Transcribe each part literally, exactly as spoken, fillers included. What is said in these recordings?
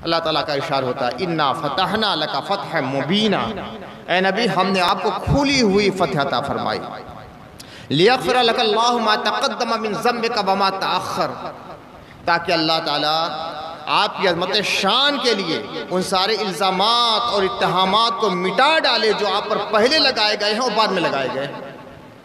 اللہ تعالیٰ کا ارشاد ہوتا ہے اِنَّا فَتَحْنَا لَكَ فَتْحًا مُبِينًا، اے نبی ہم نے آپ کو کھلی ہوئی فتح عطا فرمائی، لِيَغْفِرَ لَكَ اللَّهُ مَا تَقَدَّمَ مِن ذَنبِكَ وَمَا تَأَخَّرَ، تاکہ اللہ تعالیٰ آپ کی عظمت شان کے لیے ان سارے الزامات اور اتہامات کو مٹا ڈالے جو آپ پر پہلے لگائے گئے ہیں اور بعد میں لگائے گئے ہیں۔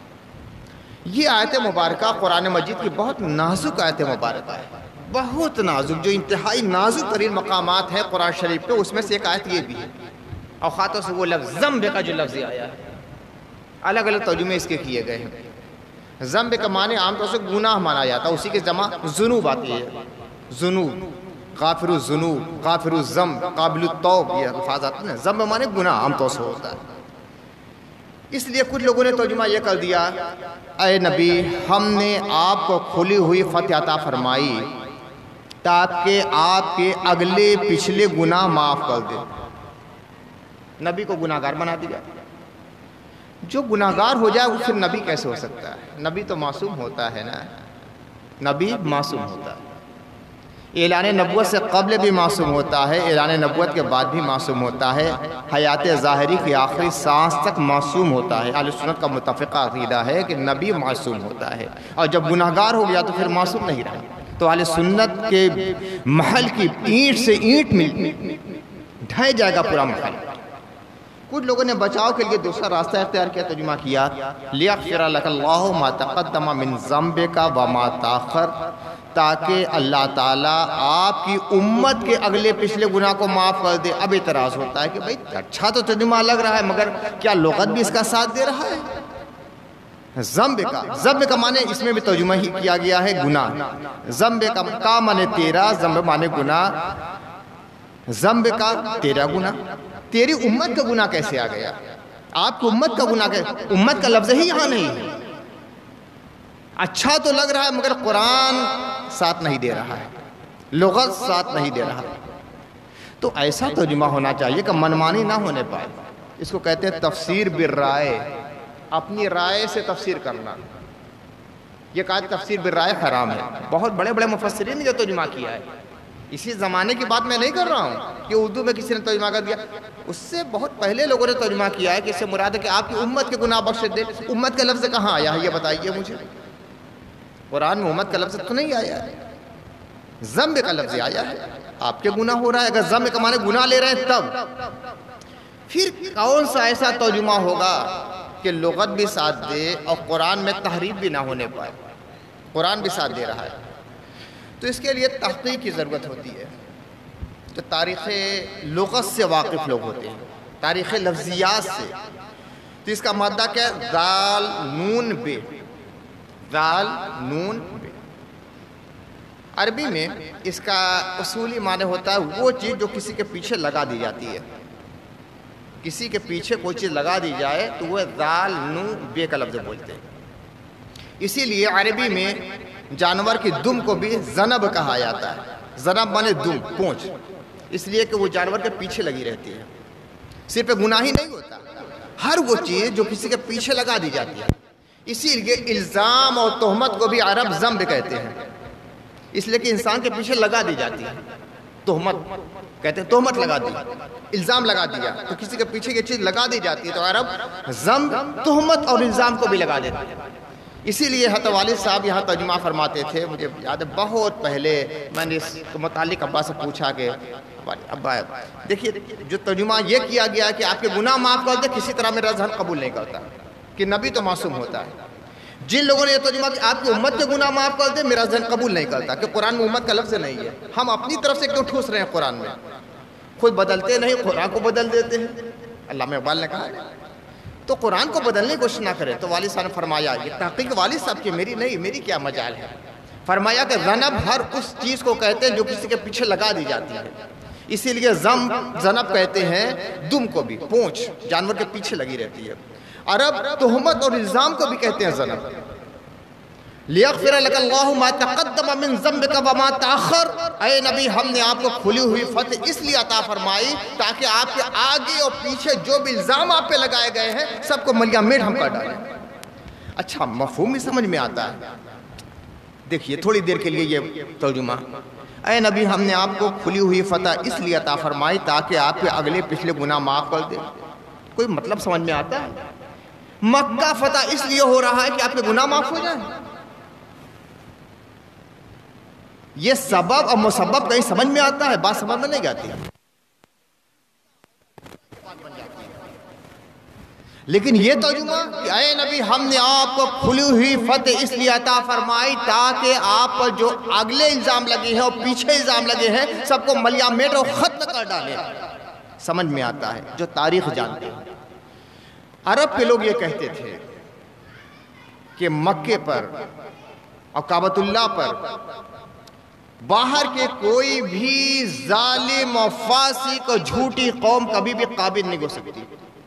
یہ آیت مبارکہ قرآن مجید کی بہت نازک آیت مبارکہ ہے، بہت نازک، جو انتہائی نازک ترین مقامات ہیں قرآن شریف پہ، اس میں سے ایک آیت یہ بھی ہے۔ اوقاتوں سے وہ لفظ ذنب کا جو لفظ آیا ہے، الگ الگ ترجمے اس کے کیے گئے ہیں۔ ذنب کا معنی عام طور سے گناہ مانا جاتا ہے، اسی کے جمع ذنوب آتی ہے، ذنوب، غافر الذنوب، غافر الذنب، قابل التوب، یہ الفاظ آتے ہیں۔ ذنب معنی گناہ عام طور سے ہوتا ہے، اس لیے کچھ لوگوں نے ترجمہ یہ کر دیا اے نبی ہم نے آپ کو کھلی ہوئی فتح عطا فرمائی تاکہ آپ کے اگلے پچھلے گناہ معاف کر دے۔ نبی کو گناہ گار بنا دیا، جو گناہ گار ہو جائے وہ پھر نبی کیسے ہو سکتا ہے؟ نبی تو معصوم ہوتا ہے نا، نبی معصوم ہوتا ہے، اعلان نبوت سے قبل بھی معصوم ہوتا ہے، اعلان نبوت کے بعد بھی معصوم ہوتا ہے، حیات ظاہری کی آخری سانس تک معصوم ہوتا ہے۔ اہل سنت کا متفقہ عقیدہ ہے کہ نبی معصوم ہوتا ہے، اور جب گناہ گار ہو گیا تو پھر معصوم نہیں رہا۔ تو اہل سنت کے محل کی اینٹ سے اینٹ مل ڈھائے جائے گا پورا محل۔ کچھ لوگوں نے بچاؤ کے لیے دوسرا راستہ اختیار کیا، ترجمہ کیا لِيَغْفِرَ لَكَ اللَّهُ مَا تَقَدَّمَ مِن ذَنبِكَ وَمَا تَأَخَّرَ، تاکہ اللہ تعالیٰ آپ کی امت کے اگلے پچھلے گناہ کو معاف کر دے۔ اب اعتراض ہوتا ہے کہ بھئی اچھا تو ترجمہ لگ رہا ہے، مگر کیا لغت بھی اس کا ساتھ دے رہا ہے؟ ذنب کا ذنب کا معنی اس میں بھی ترجمہ ہی کیا گیا ہے گناہ، ذنب کا کا معنی تیرا، ذنب معنی گناہ، ذنب کا تیرا گناہ، تیری امت کا گناہ کیسے آ گیا؟ آپ کی امت کا گناہ کیسے؟ امت کا لفظ ہی یہاں نہیں ہے۔ اچھا تو لگ رہا ہے مگر قرآن ساتھ نہیں دے رہا ہے، لغت ساتھ نہیں دے رہا ہے۔ تو ایسا ترجمہ ہونا چاہیے کہ منمانی نہ ہونے پائے۔ اس کو کہتے ہیں تفسیر بالرائے، اپنی رائے سے تفسیر کرنا۔ یہ کہا تفسیر بالرائے حرام ہے۔ بہت بڑے بڑے مفسرین نے جو ترجمہ کیا ہے، اسی زمانے کی بات میں نہیں کر رہا ہوں کہ اردو میں کسی نے ترجمہ کر دیا، اس سے بہت پہلے لوگوں نے ترجمہ کیا ہے کہ اس سے مراد ہے کہ آپ کی امت کے گناہ بخش دے۔ امت کا لفظ کہاں آیا ہے یہ بتائیے مجھے، قرآن میں امت کا لفظ تو نہیں آیا ہے، ذنب کا لفظ آیا ہے۔ آپ کے گناہ ہو رہا ہے، اگر ذنب کا معنی گناہ لے رہے ہیں تب پھر کون سا ایسا ترجمہ ہوگا کہ لغت بھی ساتھ دے اور قرآن میں تحریف بھی نہ ہونے پائے؟ قرآن بھی ساتھ دے رہا ہے۔ تو اس کے لیے تحقیق کی ضرورت ہوتی ہے، جو تاریخ لغت سے واقف لوگ ہوتے ہیں، تاریخ لفظیات سے۔ تو اس کا مادہ کیا ہے؟ ذال نون بے، ذال نون بے۔ عربی میں اس کا اصولی معنی ہوتا ہے وہ چیز جو کسی کے پیچھے لگا دی جاتی ہے، کسی کے پیچھے کوئی چیز لگا دی جائے تو وہ ذال نون بے کا لفظ بولتے ہیں۔ اسی لیے عربی میں جانور کی دم کو بھی ذنب کہا جاتا ہے، ذنب مانے دم، پونچھ، اس لیے کہ وہ جانور کے پیچھے لگی رہتی ہے۔ صرف گناہ ہی نہیں ہوتا، ہر وہ چیز جو کسی کے پیچھے لگا دی جاتی ہے۔ اسی لیے الزام اور تہمت کو بھی عرب ذنب کہتے ہیں، اس لیے کہ انسان کے پیچھے لگا دی جاتی ہے۔ تہمت کہتے ہیں، تہمت لگا دی، الزام لگا دیا، تو کسی کے پیچھے یہ چیز لگا دی جاتی ہے تو عرب ذنب، تہمت اور الزام کو بھی لگا دیتے ہیں۔ اسی لیے حضرت والد صاحب یہاں ترجمہ فرماتے تھے، مجھے یاد ہے بہت پہلے میں نے اس کو متعلق ابا سے پوچھا کہ ابا دیکھیے جو ترجمہ یہ کیا گیا کہ آپ کے گناہ معاف کر دے، کسی طرح میرا ذہن قبول نہیں کرتا کہ نبی تو معصوم ہوتا ہے۔ جن لوگوں نے یہ ترجمہ کہ آپ کی امت کے گناہ معاف کر دے، میرا ذہن قبول نہیں کرتا کہ قرآن میں امت کا لفظ نہیں ہے۔ ہم اپنی طرف سے کیوں ٹھوس رہے ہیں قرآن میں؟ خود بدلتے نہیں، قرآن کو بدل دیتے ہیں۔ علامہ اقبال نے کہا تو قرآن کو بدلنے کی کوشش نہ کرے۔ تو والد صاحب نے فرمایا، یہ تحقیق والد صاحب کی، میری نہیں، میری کیا مجال ہے۔ فرمایا کہ ذنب ہر اس چیز کو کہتے ہیں جو کسی کے پیچھے لگا دی جاتی ہے، اسی لیے ذنب ذنب کہتے ہیں دم کو بھی، پونچھ جانور کے پیچھے لگی رہتی ہے۔ عرب تہمت اور الزام کو بھی کہتے ہیں ذنب۔ لِيَغْفِرَ لَكَ اللَّهُ مَا تَقَدَّمَ مِن ذَنبِكَ وَمَا تَأَخَّرَ، اے نبی ہم نے آپ کو کھلی ہوئی فتح اس لیے عطا فرمائی تاکہ آپ کے آگے اور پیچھے جو بھی الزام آپ پہ لگائے گئے ہیں سب کو ملیا میٹ ہم کر ڈالیں۔ اچھا مفہوم بھی سمجھ میں آتا ہے۔ دیکھیے تھوڑی دیر کے لیے یہ ترجمہ، اے نبی ہم نے آپ کو کھلی ہوئی فتح اس لیے عطا فرمائی تاکہ آپ کے اگلے پچھلے گناہ معاف کر دے. کوئی مطلب سمجھ میں آتا ہے؟ مکہ فتح اس لیے ہو رہا ہے کہ آپ کے گناہ معاف ہو جائیں. یہ سبب اور مسبب کہیں سمجھ میں آتا ہے؟ بات سمجھ میں نہیں آتی. لیکن یہ ترجمہ کہ اے نبی ہم نے آپ کو کھلی ہوئی فتح اس لیے عطا فرمائی تاکہ آپ پر جو اگلے الزام لگے ہیں اور پیچھے الزام لگے ہیں سب کو ملیا میٹ اور ختم کر ڈالے. سمجھ میں آتا ہے جو تاریخ جانتے ہیں. عرب کے لوگ یہ کہتے تھے کہ مکے پر اور کعبۃ اللہ پر باہر کے کوئی بھی ظالم اور فاسق اور جھوٹی قوم کبھی بھی قابض نہیں ہو سکتی.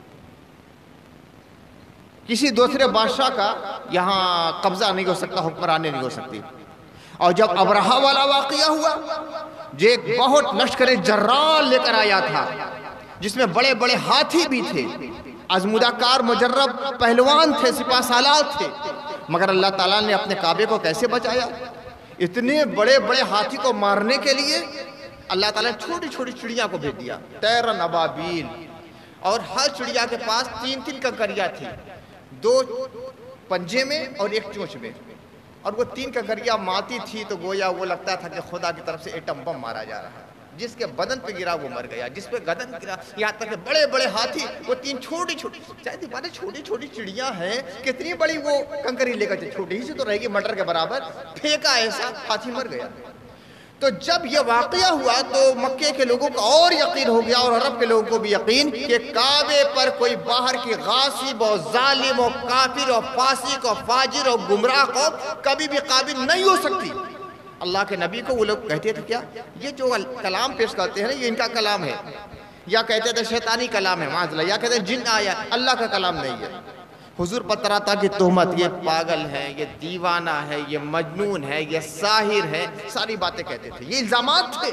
کسی دوسرے بادشاہ کا یہاں قبضہ نہیں ہو سکتا، حکمرانی نہیں ہو سکتی. اور جب ابرہہ والا واقعہ ہوا جو ایک بہت لشکر جرار لے کر آیا تھا جس میں بڑے بڑے ہاتھی بھی تھے، آزمودہ کار مجرب پہلوان تھے، سپاہ سالار تھے، مگر اللہ تعالیٰ نے اپنے کعبے کو کیسے بچایا؟ اتنے بڑے بڑے ہاتھی کو مارنے کے لیے اللہ تعالیٰ نے چھوٹی چھوٹی چڑیا کو بھیج دیا، طیرن ابابیل. اور ہر چڑیا کے پاس تین تین کنکریاں تھی، دو پنجے میں اور ایک چونچ میں. اور وہ تین کنکریاں مارتی تھی تو گویا وہ لگتا تھا کہ خدا کی طرف سے ایٹم بم مارا جا رہا ہے. جس کے بدن پہ گرا وہ مر گیا، جس پہ گردن گرا. یہاں تک کہ بڑے بڑے ہاتھی وہ تین چھوٹی چھوٹی شاید ہمارے چھوٹی چھوٹی چڑیاں ہیں، کتنی بڑی وہ کنکری لے کر چھوٹی ہی سے تو رہے گی مٹر کے برابر، پھینکا ایسا ہاتھی مر گیا. تو جب یہ واقعہ ہوا تو مکے کے لوگوں کو اور یقین ہو گیا اور عرب کے لوگوں کو بھی یقین کہ کعبے پر کوئی باہر کی غاصب اور ظالم اور کافر اور فاسق اور فاجر اور گمراہ کو کبھی بھی قابل نہیں ہو سکتی. اللہ کے نبی کو وہ لوگ کہتے تھے کیا یہ جو کلام پیش کرتے ہیں نا یہ ان کا کلام ہے، یا کہتے تھے شیطانی کلام ہے معاذ اللہ، یا کہتے ہیں جن آیا، اللہ کا کلام نہیں ہے. حضور پر طرح طرح کی تہمت، یہ پاگل ہے، یہ دیوانہ ہے، یہ مجنون ہے، یہ ساحر ہے، ساری باتیں کہتے تھے. یہ الزامات تھے.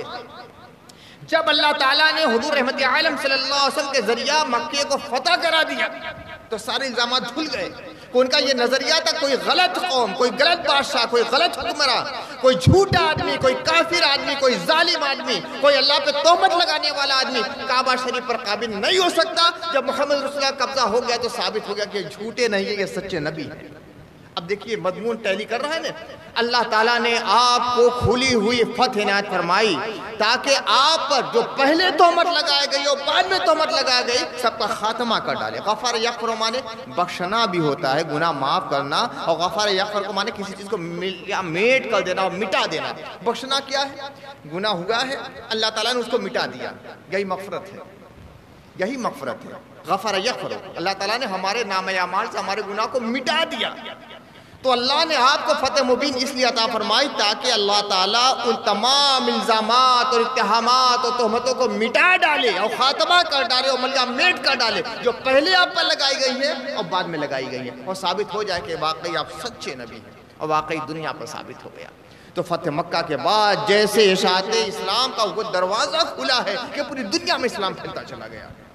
جب اللہ تعالیٰ نے حضور رحمت عالم صلی اللہ علیہ وسلم کے ذریعہ مکے کو فتح کرا دیا تو سارے الزامات دھل گئے کہ ان کا یہ نظریہ تھا کوئی غلط قوم، کوئی غلط بادشاہ، کوئی غلط حکمراں، کوئی جھوٹا آدمی، کوئی کافر آدمی، کوئی ظالم آدمی، کوئی اللہ پہ تہمت لگانے والا آدمی کعبہ شریف پر قابل نہیں ہو سکتا. جب محمد رسول اللہ قبضہ ہو گیا تو ثابت ہو گیا کہ جھوٹے نہیں ہیں، یہ سچے نبی ہیں. اب دیکھیے مضمون ٹیلی کر رہا ہے نا. اللہ تعالیٰ نے آپ کو کھلی ہوئی فتح عنایت فرمائی تاکہ آپ پر جو پہلے تہمت لگائے گئی اور بعد میں تہمت لگائے گئی سب کا خاتمہ کر ڈالے. غفر یغفر مانے بخشنا بھی ہوتا ہے، گناہ معاف کرنا، اور غفر یغفر کو مانے کسی چیز کو میٹ کر دینا اور مٹا دینا. بخشنا کیا ہے؟ گناہ ہوا ہے اللہ تعالیٰ نے اس کو مٹا دیا، یہی مغفرت ہے، یہی مغفرت ہے. غفر یغفر، اللہ تعالیٰ نے ہمارے نام اعمال سے ہمارے گناہ کو مٹا دیا. تو اللہ نے آپ کو فتح مبین اس لیے عطا فرمائی تاکہ اللہ تعالیٰ ان تمام الزامات اور اتہامات اور تہمتوں کو مٹا ڈالے اور خاتمہ کر ڈالے اور ملگا میٹ کر ڈالے جو پہلے آپ پر لگائی گئی ہے اور بعد میں لگائی گئی ہے، اور ثابت ہو جائے کہ واقعی آپ سچے نبی ہیں اور واقعی دنیا پر ثابت ہو گیا. تو فتح مکہ کے بعد جیسے اشاعت اسلام کا وہ دروازہ کھلا ہے کہ پوری دنیا میں اسلام پھیلتا چلا گیا.